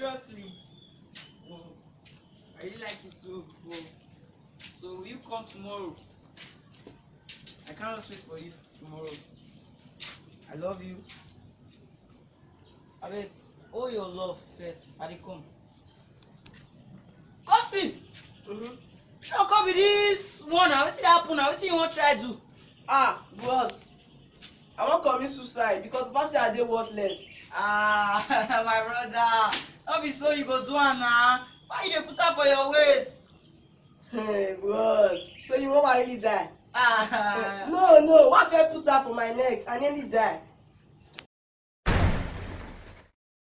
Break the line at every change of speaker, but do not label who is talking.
seriously. Wow. I really like you too. Wow. So will you come tomorrow? I cannot wait for you tomorrow. I love you. Abeg, hold your love first. I dey come. Cousin! Sure come with this one now. Wetin dey happen now? Wetin you wan try do?
Boss, I wan commit suicide because papa say I dey worthless.
My brother, no be so you go do am na. Why you dey put am for your waist?
Hey, boss, so you wan marry me die?
Ah.
No, why fit put am for my neck? I nearly die.